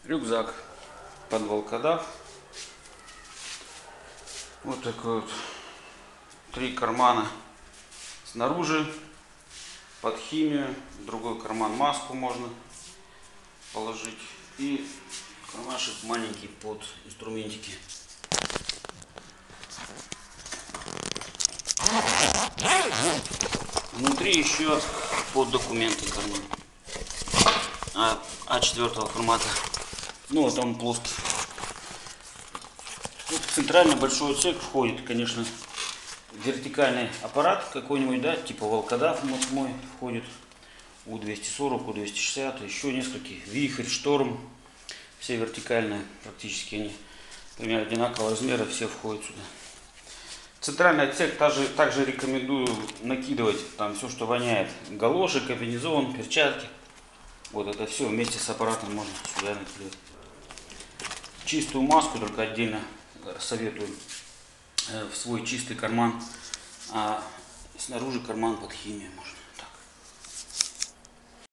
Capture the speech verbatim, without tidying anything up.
Рюкзак под волкодав. Вот такой вот. Три кармана снаружи под химию. В другой карман маску можно положить. И кармашек маленький под инструментики. Внутри еще под документы карман. А, А4 формата. Ну вот он плоский. Тут в центральный большой отсек входит, конечно, вертикальный аппарат какой-нибудь, да, типа волкодав мой входит. У двести сорок, У двести шестьдесят, еще несколько. Вихрь, Шторм. Все вертикальные, практически они примерно одинакового размера, все входят сюда. Центральный отсек также, также рекомендую накидывать там все, что воняет. Галоши, комбинезон, перчатки. Вот это все вместе с аппаратом можно сюда накидывать. Чистую маску только отдельно советую в свой чистый карман, а снаружи карман под химию можно.